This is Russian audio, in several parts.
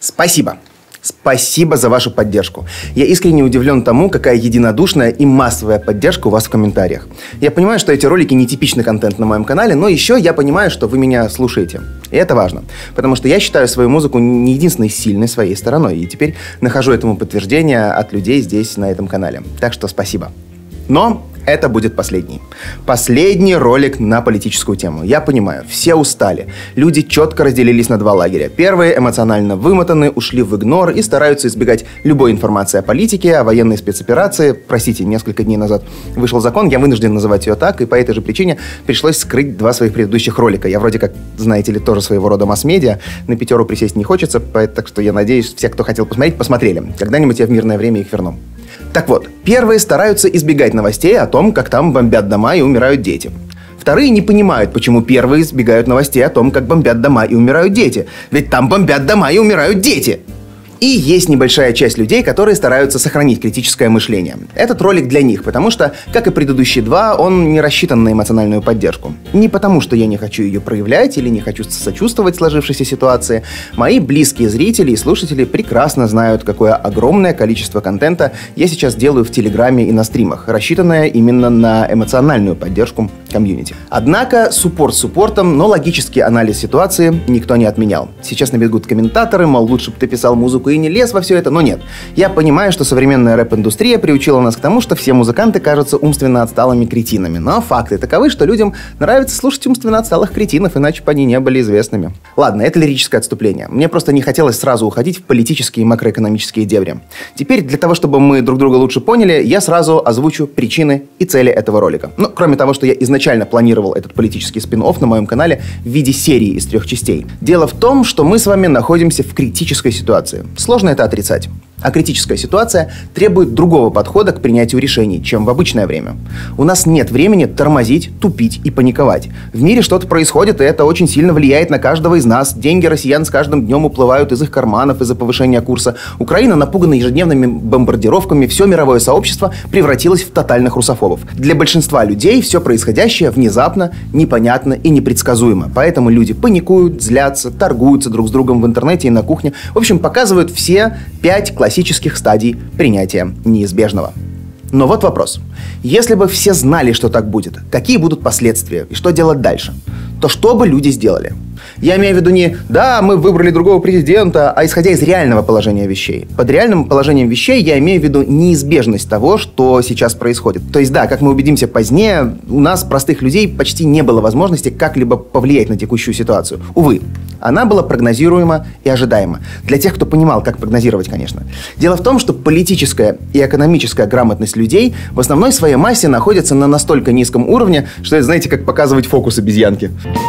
Спасибо. Спасибо за вашу поддержку. Я искренне удивлен тому, какая единодушная и массовая поддержка у вас в комментариях. Я понимаю, что эти ролики не типичный контент на моем канале, но еще я понимаю, что вы меня слушаете. И это важно, потому что я считаю свою музыку не единственной сильной своей стороной, и теперь нахожу этому подтверждение от людей здесь, на этом канале. Так что спасибо. Но это будет последний. Последний ролик на политическую тему. Я понимаю, все устали. Люди четко разделились на два лагеря. Первые эмоционально вымотаны, ушли в игнор и стараются избегать любой информации о политике, о военной спецоперации. Простите, несколько дней назад вышел закон, я вынужден называть ее так, и по этой же причине пришлось скрыть два своих предыдущих ролика. Я вроде как, знаете ли, тоже своего рода масс-медиа. На пятеру присесть не хочется, так что я надеюсь, все, кто хотел посмотреть, посмотрели. Когда-нибудь я в мирное время их верну. Так вот, первые стараются избегать новостей о том, как там бомбят дома и умирают дети. Вторые не понимают, почему первые избегают новостей о том, как бомбят дома и умирают дети. Ведь там бомбят дома и умирают дети. И есть небольшая часть людей, которые стараются сохранить критическое мышление. Этот ролик для них, потому что, как и предыдущие два, он не рассчитан на эмоциональную поддержку. Не потому, что я не хочу ее проявлять или не хочу сочувствовать сложившейся ситуации. Мои близкие зрители и слушатели прекрасно знают, какое огромное количество контента я сейчас делаю в Телеграме и на стримах, рассчитанное именно на эмоциональную поддержку комьюнити. Однако, суппорт суппортом, но логический анализ ситуации никто не отменял. Сейчас набегут комментаторы, мол, лучше бы ты писал музыку и не лез во все это, но нет. Я понимаю, что современная рэп-индустрия приучила нас к тому, что все музыканты кажутся умственно отсталыми кретинами. Но факты таковы, что людям нравится слушать умственно отсталых кретинов, иначе бы они не были известными. Ладно, это лирическое отступление. Мне просто не хотелось сразу уходить в политические и макроэкономические дебри. Теперь, для того, чтобы мы друг друга лучше поняли, я сразу озвучу причины и цели этого ролика. Ну, кроме того, что я изначально планировал этот политический спин-офф на моем канале в виде серии из 3 частей. Дело в том, что мы с вами находимся в критической ситуации. Сложно это отрицать. А критическая ситуация требует другого подхода к принятию решений, чем в обычное время. У нас нет времени тормозить, тупить и паниковать. В мире что-то происходит, и это очень сильно влияет на каждого из нас. Деньги россиян с каждым днем уплывают из их карманов из-за повышения курса. Украина напугана ежедневными бомбардировками. Все мировое сообщество превратилось в тотальных русофобов. Для большинства людей все происходящее внезапно, непонятно и непредсказуемо. Поэтому люди паникуют, злятся, торгуются друг с другом в интернете и на кухне. В общем, показывают все 5 классических стадий принятия неизбежного. Но вот вопрос. Если бы все знали, что так будет, какие будут последствия и что делать дальше, то что бы люди сделали? Я имею в виду не «да, мы выбрали другого президента», а исходя из реального положения вещей. Под реальным положением вещей я имею в виду неизбежность того, что сейчас происходит. То есть да, как мы убедимся позднее, у нас, простых людей, почти не было возможности как-либо повлиять на текущую ситуацию. Увы, она была прогнозируема и ожидаема. Для тех, кто понимал, как прогнозировать, конечно. Дело в том, что политическая и экономическая грамотность людей в основной своей массе находится на настолько низком уровне, что это, знаете, как показывать фокус обезьянки.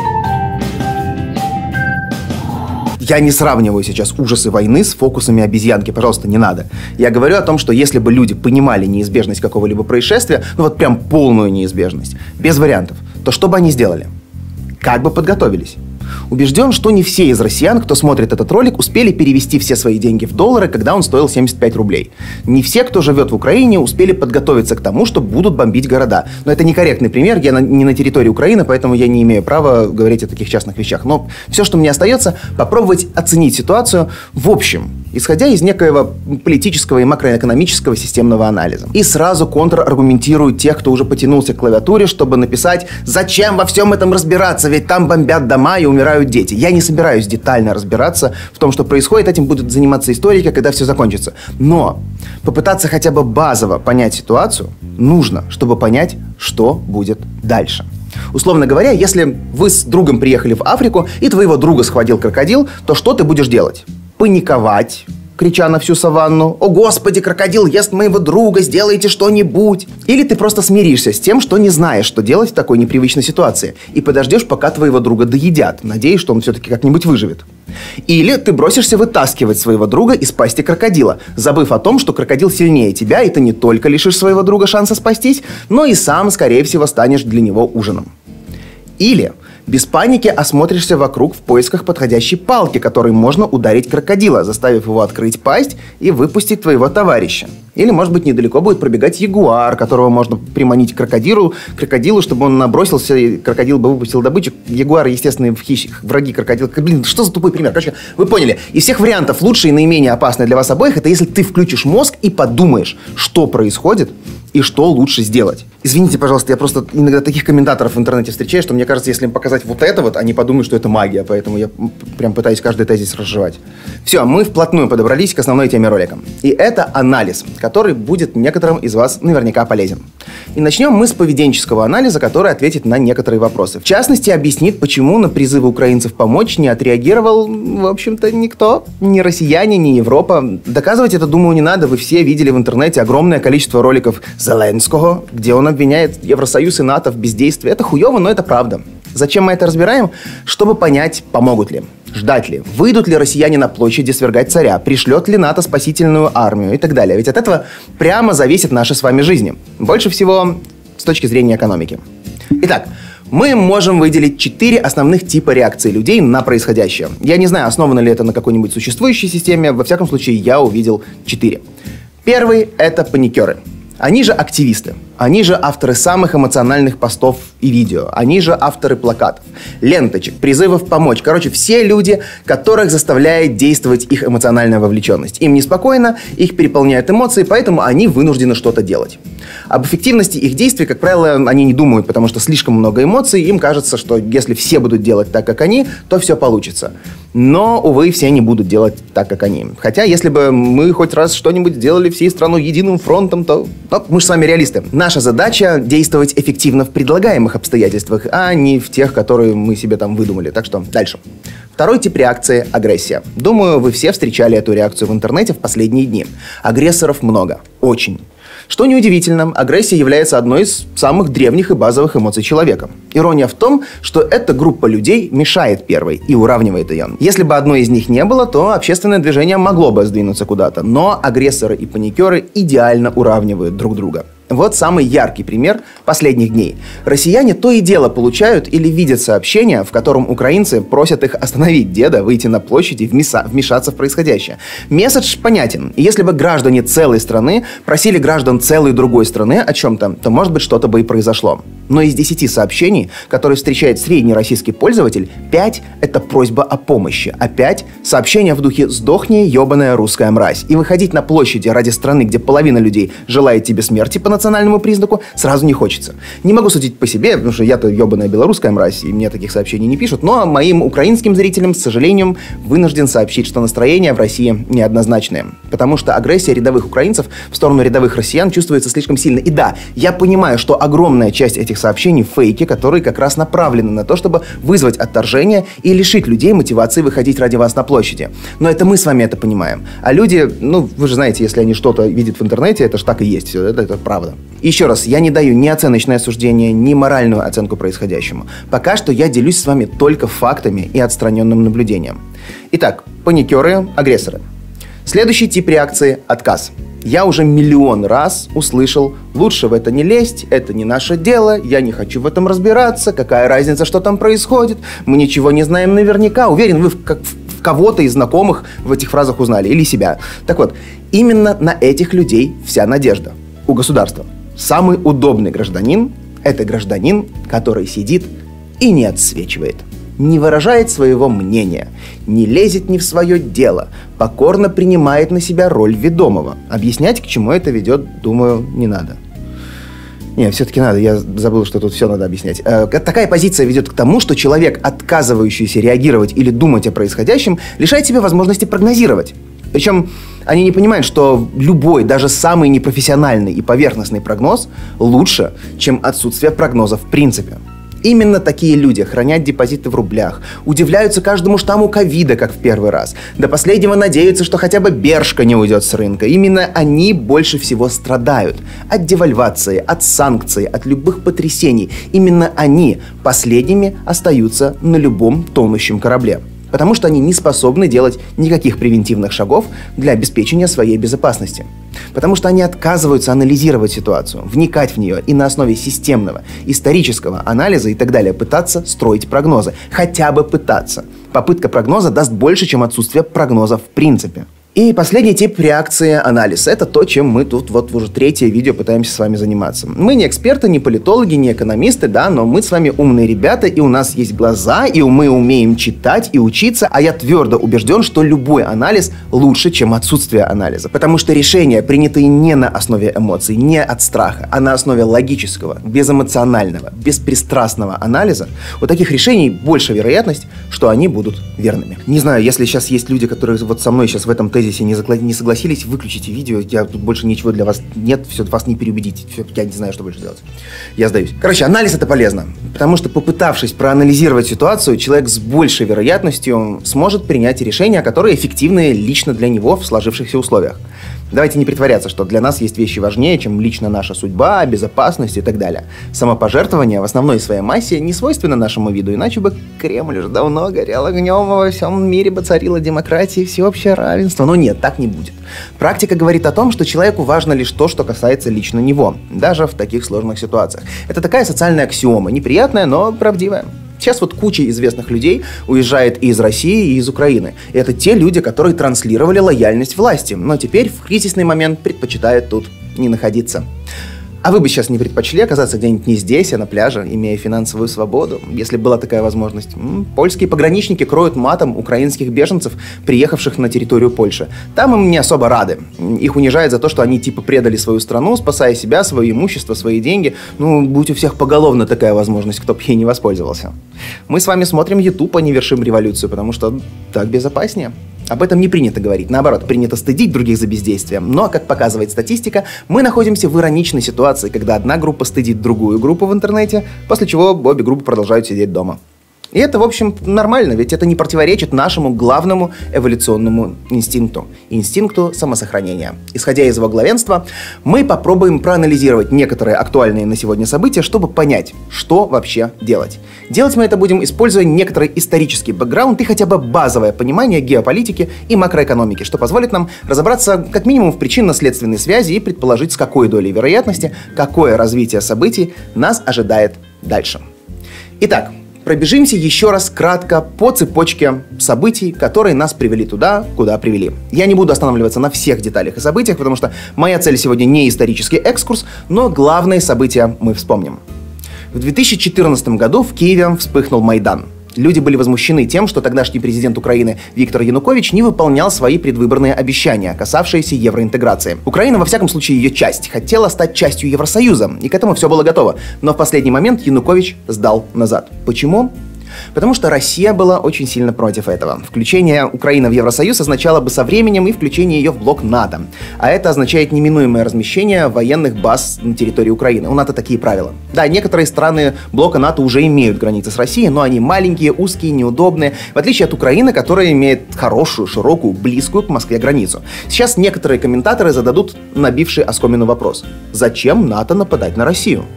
Я не сравниваю сейчас ужасы войны с фокусами обезьянки, пожалуйста, не надо. Я говорю о том, что если бы люди понимали неизбежность какого-либо происшествия, ну вот прям полную неизбежность, без вариантов, то что бы они сделали? Как бы подготовились? Убежден, что не все из россиян, кто смотрит этот ролик, успели перевести все свои деньги в доллары, когда он стоил 75 рублей. Не все, кто живет в Украине, успели подготовиться к тому, что будут бомбить города. Но это некорректный пример, я не на территории Украины, поэтому я не имею права говорить о таких частных вещах. Но все, что мне остается, попробовать оценить ситуацию в общем, исходя из некоего политического и макроэкономического системного анализа. И сразу контраргументирую тех, кто уже потянулся к клавиатуре, чтобы написать «Зачем во всем этом разбираться? Ведь там бомбят дома и умирают дети». Я не собираюсь детально разбираться в том, что происходит. Этим будут заниматься историки, когда все закончится. Но попытаться хотя бы базово понять ситуацию нужно, чтобы понять, что будет дальше. Условно говоря, если вы с другом приехали в Африку, и твоего друга схватил крокодил, то что ты будешь делать? Паниковать, крича на всю саванну: «О, Господи, крокодил ест моего друга, сделайте что-нибудь!» Или ты просто смиришься с тем, что не знаешь, что делать в такой непривычной ситуации, и подождешь, пока твоего друга доедят, надеясь, что он все-таки как-нибудь выживет. Или ты бросишься вытаскивать своего друга из пасти крокодила, забыв о том, что крокодил сильнее тебя, и ты не только лишишь своего друга шанса спастись, но и сам, скорее всего, станешь для него ужином. Или Без паники осмотришься вокруг в поисках подходящей палки, которой можно ударить крокодила, заставив его открыть пасть и выпустить твоего товарища. Или, может быть, недалеко будет пробегать ягуар, которого можно приманить к крокодилу, чтобы он набросился, и крокодил бы выпустил добычу. Ягуар, естественно, враги крокодила. Блин, что за тупой пример? Короче, вы поняли. Из всех вариантов лучший и наименее опасный для вас обоих, это если ты включишь мозг и подумаешь, что происходит и что лучше сделать. Извините, пожалуйста, я просто иногда таких комментаторов в интернете встречаю, что мне кажется, если им показать вот это вот, они подумают, что это магия, поэтому я прям пытаюсь каждый тезис разжевать. Все, мы вплотную подобрались к основной теме ролика. И это анализ, который будет некоторым из вас наверняка полезен. И начнем мы с поведенческого анализа, который ответит на некоторые вопросы. В частности, объяснит, почему на призывы украинцев помочь не отреагировал, в общем-то, никто. Ни россияне, ни Европа. Доказывать это, думаю, не надо. Вы все видели в интернете огромное количество роликов Зеленского, где он обвиняет Евросоюз и НАТО в бездействии. Это хуево, но это правда. Зачем мы это разбираем? Чтобы понять, помогут ли. Ждать ли? Выйдут ли россияне на площади свергать царя? Пришлет ли НАТО спасительную армию? И так далее. Ведь от этого прямо зависит наша с вами жизнь. Больше всего с точки зрения экономики. Итак, мы можем выделить 4 основных типа реакции людей на происходящее. Я не знаю, основано ли это на какой-нибудь существующей системе. Во всяком случае, я увидел 4. Первый – это паникеры. Они же активисты. Они же авторы самых эмоциональных постов и видео. Они же авторы плакатов, ленточек, призывов помочь. Короче, все люди, которых заставляет действовать их эмоциональная вовлеченность. Им неспокойно, их переполняют эмоции, поэтому они вынуждены что-то делать. Об эффективности их действий, как правило, они не думают, потому что слишком много эмоций. Им кажется, что если все будут делать так, как они, то все получится. Но, увы, все не будут делать так, как они. Хотя, если бы мы хоть раз что-нибудь сделали всей страной единым фронтом, то мы же с вами реалисты. Наша задача – действовать эффективно в предлагаемых обстоятельствах, а не в тех, которые мы себе там выдумали. Так что дальше. Второй тип реакции – агрессия. Думаю, вы все встречали эту реакцию в интернете в последние дни. Агрессоров много. Очень. Что неудивительно, агрессия является одной из самых древних и базовых эмоций человека. Ирония в том, что эта группа людей мешает первой и уравнивает ее. Если бы одной из них не было, то общественное движение могло бы сдвинуться куда-то, но агрессоры и паникеры идеально уравнивают друг друга. Вот самый яркий пример последних дней. Россияне то и дело получают или видят сообщения, в котором украинцы просят их остановить деда, выйти на площадь и вмешаться в происходящее. Месседж понятен. Если бы граждане целой страны просили граждан целой другой страны о чем-то, то, может быть, что-то бы и произошло. Но из 10 сообщений, которые встречает средний российский пользователь, 5 – это просьба о помощи, а 5 – сообщения в духе «сдохни, ебаная русская мразь». И выходить на площади ради страны, где половина людей желает тебе смерти по национальному признаку, сразу не хочется. Не могу судить по себе, потому что я-то ебаная белорусская мразь, и мне таких сообщений не пишут, но моим украинским зрителям, с сожалением, вынужден сообщить, что настроения в России неоднозначные. Потому что агрессия рядовых украинцев в сторону рядовых россиян чувствуется слишком сильно. И да, я понимаю, что огромная часть этих сообщений фейки, которые как раз направлены на то, чтобы вызвать отторжение и лишить людей мотивации выходить ради вас на площади. Но это мы с вами это понимаем. А люди, вы же знаете, если они что-то видят в интернете, это же так и есть, все, это правда. Еще раз, я не даю ни оценочное суждение, ни моральную оценку происходящему. Пока что я делюсь с вами только фактами и отстраненным наблюдением. Итак, паникеры, агрессоры. Следующий тип реакции – отказ. Я уже миллион раз услышал: лучше в это не лезть, это не наше дело, я не хочу в этом разбираться, какая разница, что там происходит, мы ничего не знаем наверняка. Уверен, вы в кого-то из знакомых в этих фразах узнали, или себя. Так вот, именно на этих людей вся надежда у государства. Самый удобный гражданин – это гражданин, который сидит и не отсвечивает, не выражает своего мнения, не лезет не в свое дело, покорно принимает на себя роль ведомого. Объяснять, к чему это ведет, думаю, не надо. Не, все-таки надо, я забыл, что тут все надо объяснять. Такая позиция ведет к тому, что человек, отказывающийся реагировать или думать о происходящем, лишает себя возможности прогнозировать. Причем они не понимают, что любой, даже самый непрофессиональный и поверхностный прогноз лучше, чем отсутствие прогноза в принципе. Именно такие люди хранят депозиты в рублях, удивляются каждому штамму ковида, как в первый раз. До последнего надеются, что хотя бы Бершка не уйдет с рынка. Именно они больше всего страдают от девальвации, от санкций, от любых потрясений. Именно они последними остаются на любом тонущем корабле. Потому что они не способны делать никаких превентивных шагов для обеспечения своей безопасности. Потому что они отказываются анализировать ситуацию, вникать в нее и на основе системного, исторического анализа и так далее пытаться строить прогнозы. Хотя бы пытаться. Попытка прогноза даст больше, чем отсутствие прогноза в принципе. И последний тип реакции – анализ. Это то, чем мы тут вот уже третье видео пытаемся с вами заниматься. Мы не эксперты, не политологи, не экономисты, да, но мы с вами умные ребята, и у нас есть глаза, и мы умеем читать и учиться, а я твердо убежден, что любой анализ лучше, чем отсутствие анализа. Потому что решения, принятые не на основе эмоций, не от страха, а на основе логического, безэмоционального, беспристрастного анализа, у таких решений больше вероятность, что они будут верными. Не знаю, если сейчас есть люди, которые вот со мной сейчас в этом тезисе не согласились, выключите видео, я тут больше ничего для вас нет, все, вас не переубедить, все, я не знаю, что больше делать. Я сдаюсь. Короче, анализ это полезно, потому что попытавшись проанализировать ситуацию, человек с большей вероятностью сможет принять решения, которые эффективны лично для него в сложившихся условиях. Давайте не притворяться, что для нас есть вещи важнее, чем лично наша судьба, безопасность и так далее. Самопожертвование в основной своей массе не свойственно нашему виду, иначе бы Кремль уже давно горел огнем, во всем мире бы царила демократия и всеобщее равенство. Но нет, так не будет. Практика говорит о том, что человеку важно лишь то, что касается лично него, даже в таких сложных ситуациях. Это такая социальная аксиома, неприятная, но правдивая. Сейчас вот куча известных людей уезжает и из России, и из Украины. И это те люди, которые транслировали лояльность власти, но теперь в кризисный момент предпочитают тут не находиться. А вы бы сейчас не предпочли оказаться где-нибудь не здесь, а на пляже, имея финансовую свободу, если была такая возможность? Польские пограничники кроют матом украинских беженцев, приехавших на территорию Польши. Там им не особо рады. Их унижают за то, что они типа предали свою страну, спасая себя, свое имущество, свои деньги. Ну, будь у всех поголовно такая возможность, кто бы ей не воспользовался. Мы с вами смотрим YouTube, а не вершим революцию, потому что так безопаснее. Об этом не принято говорить. Наоборот, принято стыдить других за бездействие. Но, как показывает статистика, мы находимся в ироничной ситуации, когда одна группа стыдит другую группу в интернете, после чего обе группы продолжают сидеть дома. И это, в общем, нормально, ведь это не противоречит нашему главному эволюционному инстинкту – инстинкту самосохранения. Исходя из его главенства, мы попробуем проанализировать некоторые актуальные на сегодня события, чтобы понять, что вообще делать. Делать мы это будем, используя некоторый исторический бэкграунд и хотя бы базовое понимание геополитики и макроэкономики, что позволит нам разобраться как минимум в причинно-следственной связи и предположить, с какой долей вероятности, какое развитие событий нас ожидает дальше. Итак, пробежимся еще раз кратко по цепочке событий, которые нас привели туда, куда привели. Я не буду останавливаться на всех деталях и событиях, потому что моя цель сегодня не исторический экскурс, но главные события мы вспомним. В 2014 году в Киеве вспыхнул Майдан. Люди были возмущены тем, что тогдашний президент Украины Виктор Янукович не выполнял свои предвыборные обещания, касавшиеся евроинтеграции. Украина, во всяком случае ее часть, хотела стать частью Евросоюза, и к этому все было готово. Но в последний момент Янукович сдал назад. Почему? Потому что Россия была очень сильно против этого. Включение Украины в Евросоюз означало бы со временем и включение ее в блок НАТО. А это означает неминуемое размещение военных баз на территории Украины. У НАТО такие правила. Да, некоторые страны блока НАТО уже имеют границы с Россией, но они маленькие, узкие, неудобные, в отличие от Украины, которая имеет хорошую, широкую, близкую к Москве границу. Сейчас некоторые комментаторы зададут набивший оскомину вопрос. Зачем НАТО нападать на Россию?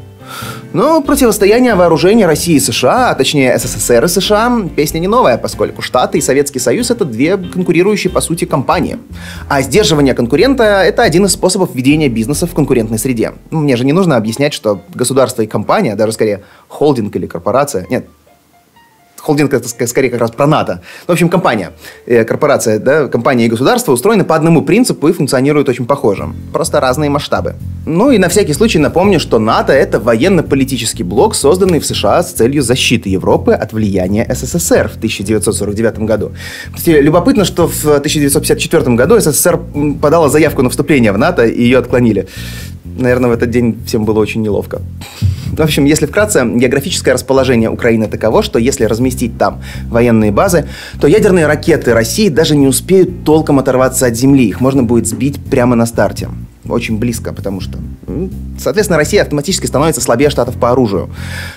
Но противостояние вооружения России и США, а точнее СССР и США, песня не новая, поскольку Штаты и Советский Союз — это две конкурирующие по сути компании. А сдерживание конкурента — это один из способов ведения бизнеса в конкурентной среде. Мне же не нужно объяснять, что государство и компания, даже скорее холдинг или корпорация, нет, холдинг — это скорее как раз про НАТО. В общем, компания, корпорация, да, компания и государство устроены по одному принципу и функционируют очень похоже. Просто разные масштабы. Ну и на всякий случай напомню, что НАТО — это военно-политический блок, созданный в США с целью защиты Европы от влияния СССР в 1949 году. Кстати, любопытно, что в 1954 году СССР подала заявку на вступление в НАТО, и ее отклонили. Наверное, в этот день всем было очень неловко. В общем, если вкратце, географическое расположение Украины таково, что если разместить там военные базы, то ядерные ракеты России даже не успеют толком оторваться от земли. Их можно будет сбить прямо на старте. Очень близко, потому что, соответственно, Россия автоматически становится слабее Штатов по оружию.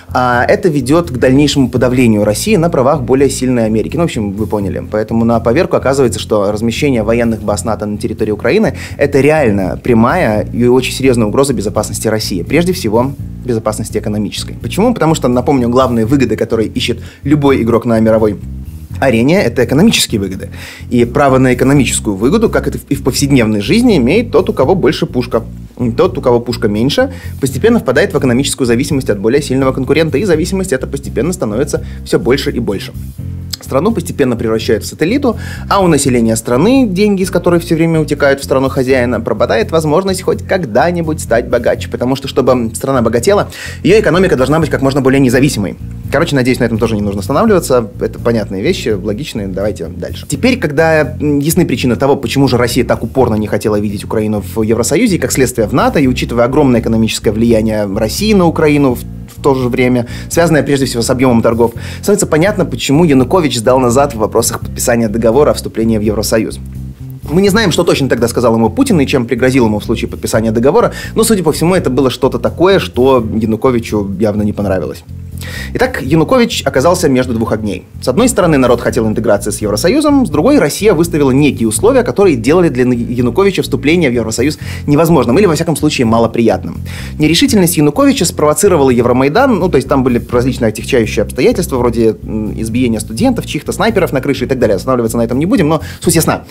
А это ведет к дальнейшему подавлению России на правах более сильной Америки. Ну, в общем, вы поняли. Поэтому на поверку оказывается, что размещение военных баз НАТО на территории Украины – это реально прямая и очень серьезная угроза безопасности России. Прежде всего, безопасности экономической. Почему? Потому что, напомню, главные выгоды, которые ищет любой игрок на мировой А рения – это экономические выгоды. И право на экономическую выгоду, как это и в повседневной жизни, имеет тот, у кого больше пушка. Тот, у кого пушка меньше, постепенно впадает в экономическую зависимость от более сильного конкурента, и зависимость эта постепенно становится все больше и больше. Страну постепенно превращают в сателлиту, а у населения страны, деньги из которой все время утекают в страну хозяина, пропадает возможность хоть когда-нибудь стать богаче. Потому что, чтобы страна богатела, ее экономика должна быть как можно более независимой. Короче, надеюсь, на этом тоже не нужно останавливаться. Это понятные вещи, логичные. Давайте дальше. Теперь, когда ясны причины того, почему же Россия так упорно не хотела видеть Украину в Евросоюзе, и как следствие в НАТО, и учитывая огромное экономическое влияние России на Украину в то же время, связанное прежде всего с объемом торгов, становится понятно, почему Янукович сдал назад в вопросах подписания договора о вступлении в Евросоюз. Мы не знаем, что точно тогда сказал ему Путин и чем пригрозил ему в случае подписания договора, но, судя по всему, это было что-то такое, что Януковичу явно не понравилось. Итак, Янукович оказался между двух огней. С одной стороны, народ хотел интеграции с Евросоюзом, с другой, Россия выставила некие условия, которые делали для Януковича вступление в Евросоюз невозможным или, во всяком случае, малоприятным. Нерешительность Януковича спровоцировала Евромайдан, то есть там были различные отягчающие обстоятельства, вроде избиения студентов, чьих-то снайперов на крыше и так далее. Останавливаться на этом не будем, но суть ясна.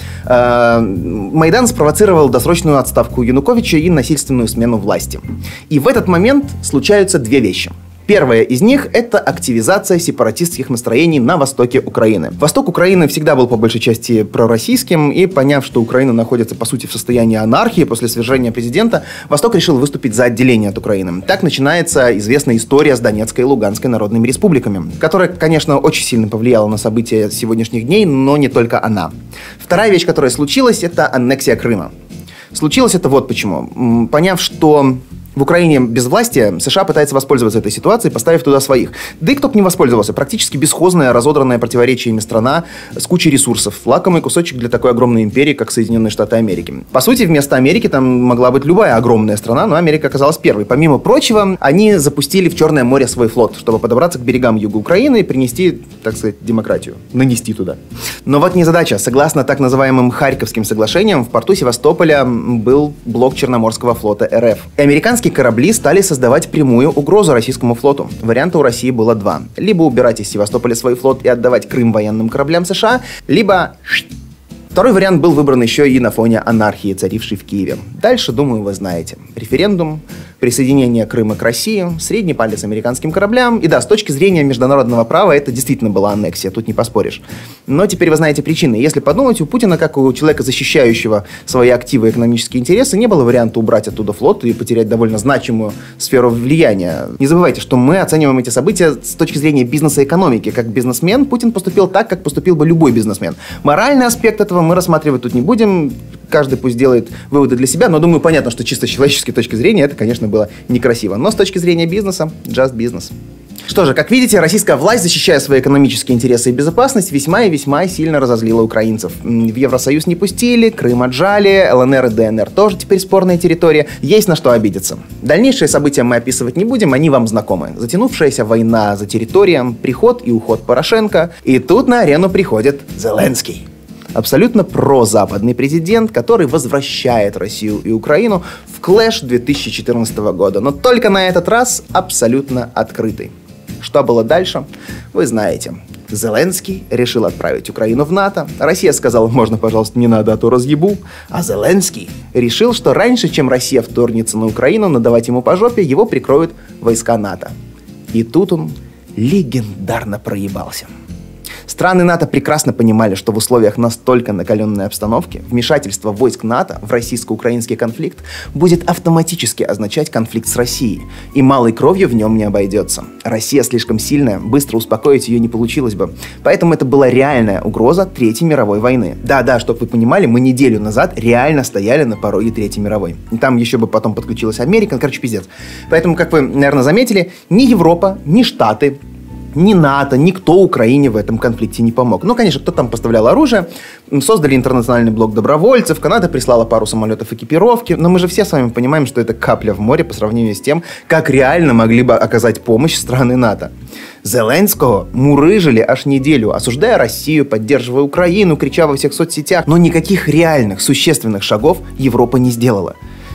Майдан спровоцировал досрочную отставку Януковича и насильственную смену власти. И в этот момент случаются две вещи. Первая из них – это активизация сепаратистских настроений на востоке Украины. Восток Украины всегда был по большей части пророссийским, и поняв, что Украина находится, по сути, в состоянии анархии после свержения президента, Восток решил выступить за отделение от Украины. Так начинается известная история с Донецкой и Луганской народными республиками, которая, конечно, очень сильно повлияла на события сегодняшних дней, но не только она. Вторая вещь, которая случилась – это аннексия Крыма. Случилось это вот почему. Поняв, что в Украине безвластие, США пытается воспользоваться этой ситуацией, поставив туда своих. Да и кто бы не воспользовался. Практически бесхозная, разодранная противоречиями страна с кучей ресурсов. Лакомый кусочек для такой огромной империи, как Соединенные Штаты Америки. По сути, вместо Америки там могла быть любая огромная страна, но Америка оказалась первой. Помимо прочего, они запустили в Черное море свой флот, чтобы подобраться к берегам юга Украины и принести, так сказать, демократию. Нанести туда. Но вот незадача. Согласно так называемым Харьковским соглашениям, в порту Севастополя был блок Черноморского флота РФ. И американские корабли стали создавать прямую угрозу российскому флоту. Варианта у России было два. Либо убирать из Севастополя свой флот и отдавать Крым военным кораблям США, либо... Второй вариант был выбран еще и на фоне анархии, царившей в Киеве. Дальше, думаю, вы знаете. Референдум, присоединение Крыма к России, средний палец американским кораблям. И да, с точки зрения международного права это действительно была аннексия, тут не поспоришь. Но теперь вы знаете причины. Если подумать, у Путина, как у человека, защищающего свои активы и экономические интересы, не было варианта убрать оттуда флот и потерять довольно значимую сферу влияния. Не забывайте, что мы оцениваем эти события с точки зрения бизнеса и экономики. Как бизнесмен Путин поступил так, как поступил бы любой бизнесмен. Моральный аспект этого мы рассматривать тут не будем. Каждый пусть делает выводы для себя, но думаю, понятно, что чисто с человеческой точки зрения это, конечно, было некрасиво. Но с точки зрения бизнеса, just business. Что же, как видите, российская власть, защищая свои экономические интересы и безопасность, весьма и весьма сильно разозлила украинцев. В Евросоюз не пустили, Крым отжали, ЛНР и ДНР тоже теперь спорная территория. Есть на что обидеться. Дальнейшие события мы описывать не будем, они вам знакомы. Затянувшаяся война за территорием, приход и уход Порошенко. И тут на арену приходит Зеленский. Абсолютно прозападный президент, который возвращает Россию и Украину в клэш 2014 года. Но только на этот раз абсолютно открытый. Что было дальше, вы знаете. Зеленский решил отправить Украину в НАТО. Россия сказала, можно, пожалуйста, не надо, а то разъебу. А Зеленский решил, что раньше, чем Россия вторгнется на Украину, надавать ему по жопе, его прикроют войска НАТО. И тут он легендарно проебался. Страны НАТО прекрасно понимали, что в условиях настолько накаленной обстановки вмешательство войск НАТО в российско-украинский конфликт будет автоматически означать конфликт с Россией, и малой кровью в нем не обойдется. Россия слишком сильная, быстро успокоить ее не получилось бы. Поэтому это была реальная угроза Третьей мировой войны. Да, чтобы вы понимали, мы неделю назад реально стояли на пороге Третьей мировой. Там еще бы потом подключилась Америка, короче, пиздец. Поэтому, как вы, наверное, заметили, ни Европа, ни Штаты, ни НАТО, никто Украине в этом конфликте не помог. Ну, конечно, кто там поставлял оружие, создали интернациональный блок добровольцев, Канада прислала пару самолетов экипировки, но мы же все с вами понимаем, что это капля в море по сравнению с тем, как реально могли бы оказать помощь страны НАТО. Зеленского мурыжили аж неделю, осуждая Россию, поддерживая Украину, крича во всех соцсетях, но никаких реальных, существенных шагов Европа не сделала.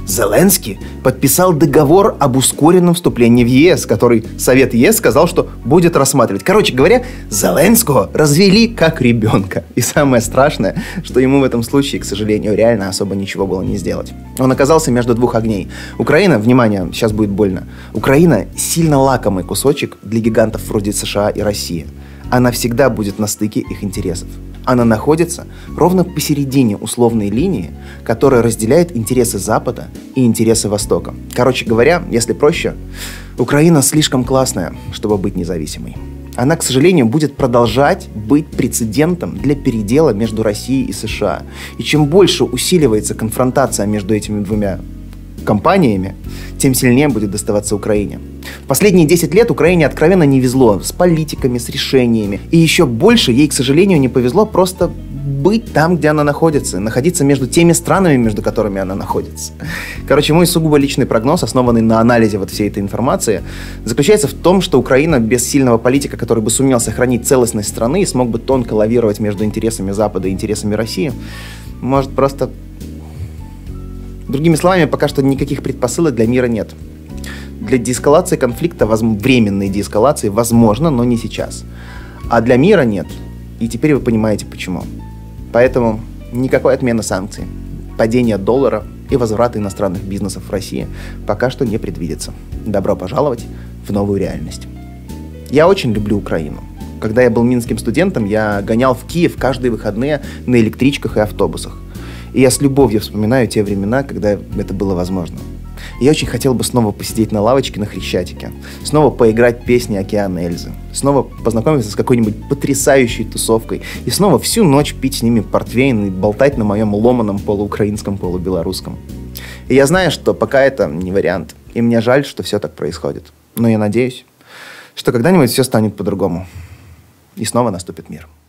Зеленский подписал договор об ускоренном вступлении в ЕС, который Совет ЕС сказал, что будет рассматривать. Короче говоря, Зеленского развели как ребенка. И самое страшное, что ему в этом случае, к сожалению, реально особо ничего было не сделать. Он оказался между двух огней. Украина, внимание, сейчас будет больно, Украина сильно лакомый кусочек для гигантов вроде США и России. Она всегда будет на стыке их интересов. Она находится ровно посередине условной линии, которая разделяет интересы Запада и интересы Востока. Короче говоря, если проще, Украина слишком классная, чтобы быть независимой. Она, к сожалению, будет продолжать быть прецедентом для передела между Россией и США. И чем больше усиливается конфронтация между этими двумя компаниями, тем сильнее будет доставаться Украине. В последние 10 лет Украине откровенно не везло с политиками, с решениями. И еще больше ей, к сожалению, не повезло просто быть там, где она находится, находиться между теми странами, между которыми она находится. Короче, мой сугубо личный прогноз, основанный на анализе вот всей этой информации, заключается в том, что Украина без сильного политика, который бы сумел сохранить целостность страны и смог бы тонко лавировать между интересами Запада и интересами России, может просто... Другими словами, пока что никаких предпосылок для мира нет. Для деэскалации конфликта, временной деэскалации, возможно, но не сейчас. А для мира нет. И теперь вы понимаете, почему. Поэтому никакой отмены санкций, падения доллара и возврата иностранных бизнесов в России пока что не предвидится. Добро пожаловать в новую реальность. Я очень люблю Украину. Когда я был минским студентом, я гонял в Киев каждые выходные на электричках и автобусах. И я с любовью вспоминаю те времена, когда это было возможно. Я очень хотел бы снова посидеть на лавочке на Хрещатике, снова поиграть песни «Океана Эльзы», снова познакомиться с какой-нибудь потрясающей тусовкой и снова всю ночь пить с ними портвейн и болтать на моем ломаном полуукраинском, полубелорусском. И я знаю, что пока это не вариант, и мне жаль, что все так происходит. Но я надеюсь, что когда-нибудь все станет по-другому, и снова наступит мир.